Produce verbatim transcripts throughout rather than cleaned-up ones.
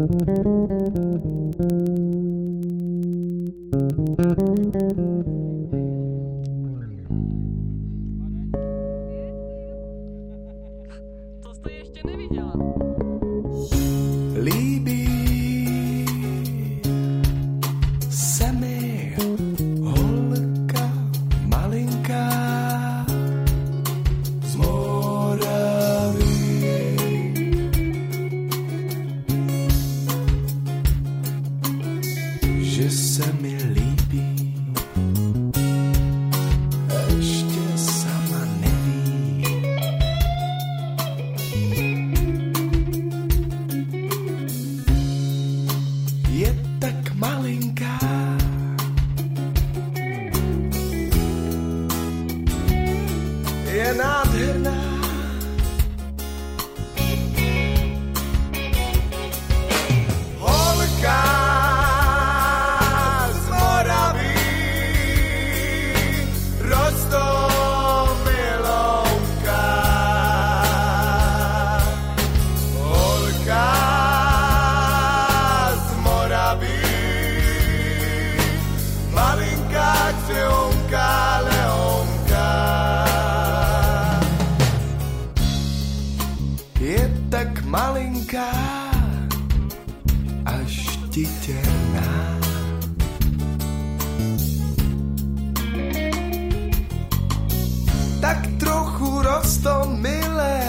To jste ještě neviděla. Líbí se mi holka malinká z Moravy. Že se mi líbí, ještě sama neví. Je tak malinká, je nádherná. Holka z Moravy, Rostomilovka. Holka z Moravy, malinká křehonka Leonka. Je tak malinká, až titěrná. Tak trochu rostomilé,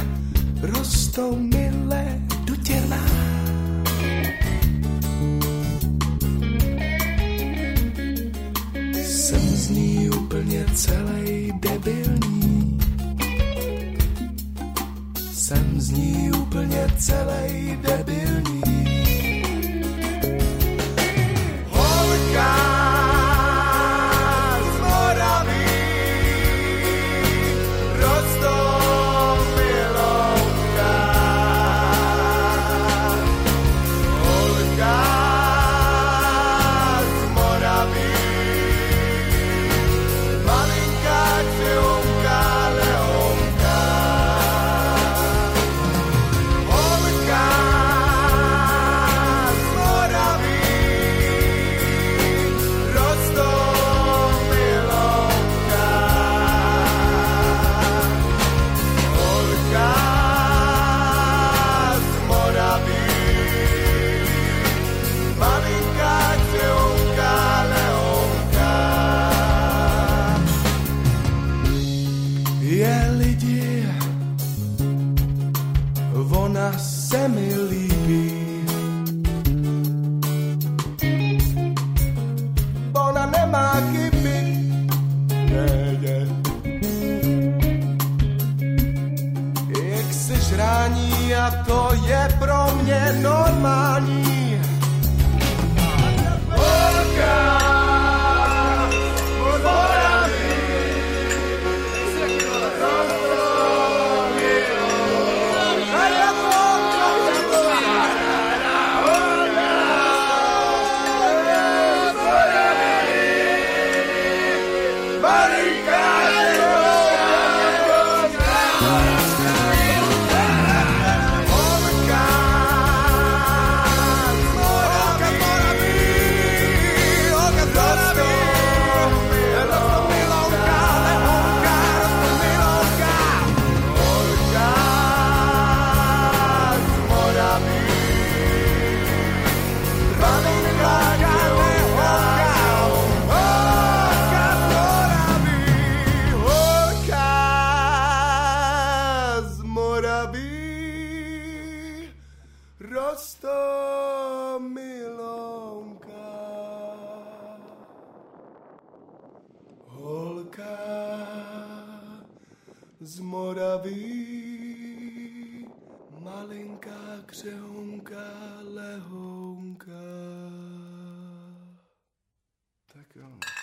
rostomilé, dutěrná. Jsem z ní úplně celej debilní. Jsem z ní úplně celej debilní. Holka z Moravy, Rostomilovka. Holka z Moravy, malinká křehonka Leonka. Holka z Moravy, Rostomilovka. Holka z Moravy, malinká křehonka Leonka. Je lidi, ona se mi líbí. Ona nemá chyby, nejde. Jak se žrání a to je pro mě normální. Holka z Moravy, Rostomilonka. Holka z Moravy, malinká křehonka Lehonka. Tak jo.